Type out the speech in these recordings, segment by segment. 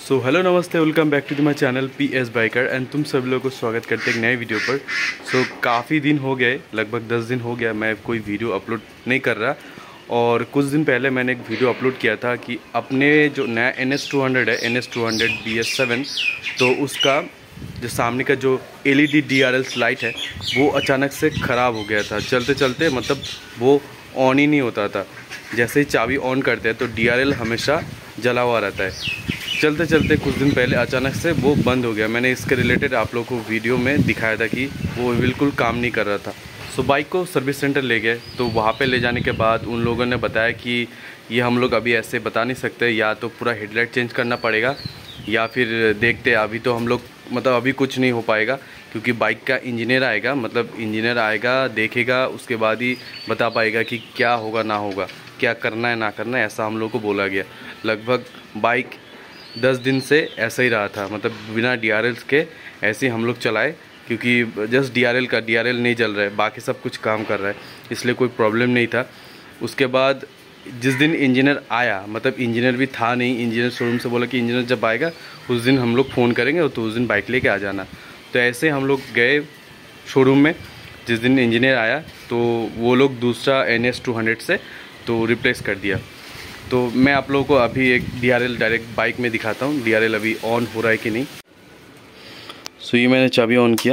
So hello namaste, welcome back to my channel PS biker and तुम सभी लोगों को स्वागत करते हैं एक नए वीडियो पर। सो काफ़ी दिन हो गए, लगभग 10 दिन हो गया मैं कोई वीडियो अपलोड नहीं कर रहा। और कुछ दिन पहले मैंने एक वीडियो अपलोड किया था कि अपने जो नया NS200 है, NS200 BS7, तो उसका जो सामने का जो LED DRL लाइट है वो अचानक से ख़राब हो गया था। चलते चलते मतलब वो ऑन ही नहीं होता था। जैसे ही चाबी ऑन करते हैं तो DRL हमेशा जला हुआ रहता है। चलते चलते कुछ दिन पहले अचानक से वो बंद हो गया। मैंने इसके रिलेटेड आप लोगों को वीडियो में दिखाया था कि वो बिल्कुल काम नहीं कर रहा था। सो बाइक को सर्विस सेंटर ले गए, तो वहाँ पे ले जाने के बाद उन लोगों ने बताया कि ये हम लोग अभी ऐसे बता नहीं सकते, या तो पूरा हेडलाइट चेंज करना पड़ेगा या फिर देखते। अभी तो हम लोग मतलब अभी कुछ नहीं हो पाएगा, क्योंकि बाइक का इंजीनियर आएगा, मतलब इंजीनियर आएगा, देखेगा, उसके बाद ही बता पाएगा कि क्या होगा ना होगा, क्या करना है ना करना है, ऐसा हम लोग को बोला गया। लगभग बाइक 10 दिन से ऐसा ही रहा था, मतलब बिना DRL के ऐसे ही हम लोग चलाए, क्योंकि जस्ट DRL नहीं जल रहा है, बाकी सब कुछ काम कर रहा है, इसलिए कोई प्रॉब्लम नहीं था। उसके बाद जिस दिन इंजीनियर आया, मतलब इंजीनियर भी था नहीं, इंजीनियर शोरूम से बोला कि इंजीनियर जब आएगा उस दिन हम लोग फ़ोन करेंगे, तो उस दिन बाइक लेके आ जाना। तो ऐसे हम लोग गए शोरूम में। जिस दिन इंजीनियर आया तो वो लोग दूसरा NS200 से तो रिप्लेस कर दिया। तो मैं आप लोगों को अभी एक DRL डायरेक्ट बाइक में दिखाता हूँ, DRL अभी ऑन हो रहा है कि नहीं। सो ये मैंने चाबी ऑन किया,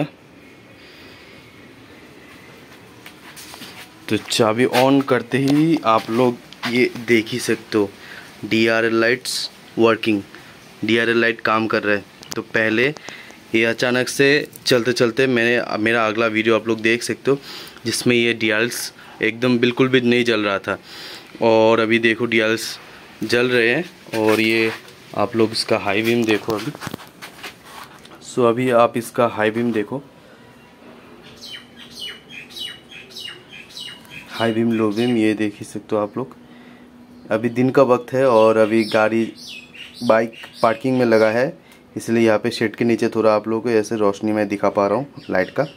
तो चाबी ऑन करते ही आप लोग ये देख ही सकते हो DRL lights working, DRL light काम कर रहा है। तो पहले ये अचानक से चलते चलते मेरा अगला वीडियो आप लोग देख सकते हो, जिसमें ये DRLs एकदम बिल्कुल भी नहीं जल रहा था, और अभी देखो DRLs जल रहे हैं। और ये आप लोग इसका हाई बीम देखो अभी। सो अभी आप इसका हाई बीम देखो, हाई बीम लो बीम ये देख ही सकते हो आप लोग। अभी दिन का वक्त है और अभी बाइक पार्किंग में लगा है, इसलिए यहाँ पे शेड के नीचे थोड़ा आप लोगों को ऐसे रोशनी में दिखा पा रहा हूँ लाइट का।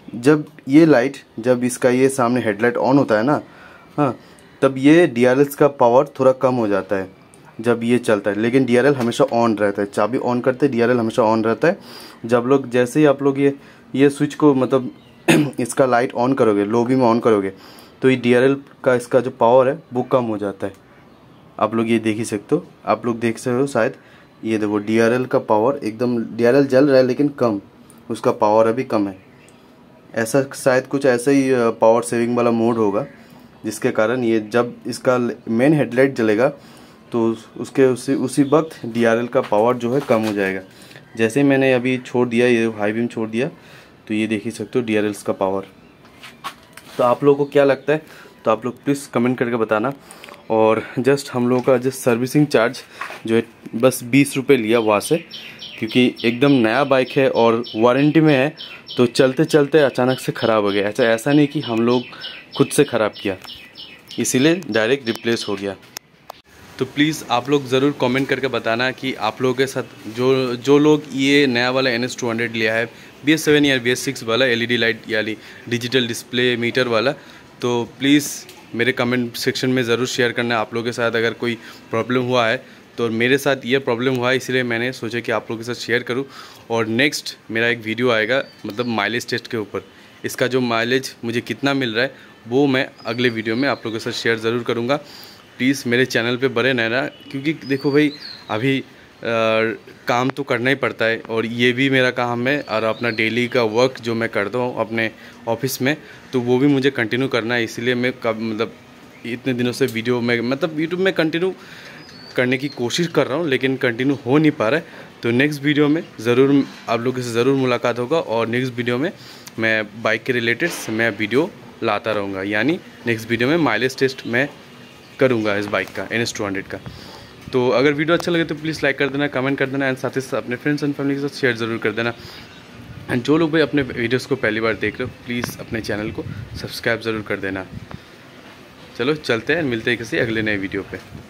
जब इसका ये सामने हेडलाइट ऑन होता है ना, हाँ, तब ये DRLs का पावर थोड़ा कम हो जाता है जब ये चलता है, लेकिन DRL हमेशा ऑन रहता है। चाबी ऑन करते DRL हमेशा ऑन रहता है। जैसे ही आप लोग ये स्विच को मतलब इसका लाइट ऑन करोगे, लो बीम ऑन करोगे, तो ये DRL का इसका जो पावर है वो कम हो जाता है। आप लोग ये देख ही सकते हो, आप लोग देख सकते हो शायद, ये देखो DRL का पावर एकदम, DRL जल रहा है लेकिन कम, उसका पावर अभी कम है। ऐसा शायद कुछ ऐसा ही पावर सेविंग वाला मोड होगा, जिसके कारण ये जब इसका मेन हेडलाइट जलेगा तो उसी वक्त DRL का पावर जो है कम हो जाएगा। जैसे मैंने अभी छोड़ दिया, ये हाई बीम छोड़ दिया, तो ये देख ही सकते हो DRLs का पावर। तो आप लोगों को क्या लगता है, तो आप लोग प्लीज़ कमेंट करके बताना। और जस्ट हम लोगों का जस्ट सर्विसिंग चार्ज जो है बस 20 रुपये लिया वहाँ से, क्योंकि एकदम नया बाइक है और वारंटी में है, तो चलते चलते अचानक से ख़राब हो गया। ऐसा नहीं कि हम लोग खुद से ख़राब किया, इसीलिए डायरेक्ट रिप्लेस हो गया। तो प्लीज़ आप लोग ज़रूर कमेंट करके बताना कि आप लोगों के साथ जो लोग ये नया वाला NS200 लिया है, BS7 या BS6 वाला LED लाइट यानी डिजिटल डिस्प्ले मीटर वाला, तो प्लीज़ मेरे कमेंट सेक्शन में ज़रूर शेयर करना आप लोगों के साथ अगर कोई प्रॉब्लम हुआ है। तो मेरे साथ ये प्रॉब्लम हुआ है, इसलिए मैंने सोचा कि आप लोगों के साथ शेयर करूं। और नेक्स्ट मेरा एक वीडियो आएगा मतलब माइलेज टेस्ट के ऊपर, इसका जो माइलेज मुझे कितना मिल रहा है वो मैं अगले वीडियो में आप लोगों के साथ शेयर ज़रूर करूँगा। प्लीज़ मेरे चैनल पे बने रहना, क्योंकि देखो भाई अभी काम तो करना ही पड़ता है, और ये भी मेरा काम है, और अपना डेली का वर्क जो मैं करता हूँ अपने ऑफिस में, तो वो भी मुझे कंटिन्यू करना है। इसीलिए मैं मतलब इतने दिनों से वीडियो में मतलब यूट्यूब में कंटिन्यू करने की कोशिश कर रहा हूँ, लेकिन कंटिन्यू हो नहीं पा रहा है। तो नेक्स्ट वीडियो में ज़रूर आप लोगों से ज़रूर मुलाकात होगा, और नेक्स्ट वीडियो में मैं बाइक के रिलेटेड मैं वीडियो लाता रहूँगा, यानी नेक्स्ट वीडियो में माइलेज टेस्ट मैं करूँगा इस बाइक का, NS200 का। तो अगर वीडियो अच्छा लगे तो प्लीज़ लाइक कर देना, कमेंट कर देना, एंड साथ ही साथ अपने फ्रेंड्स एंड फैमिली के साथ शेयर ज़रूर कर देना। एंड जो लोग भी अपने वीडियोस को पहली बार देख रहे हो, प्लीज़ अपने चैनल को सब्सक्राइब ज़रूर कर देना। चलो चलते हैं, मिलते हैं किसी अगले नए वीडियो पे।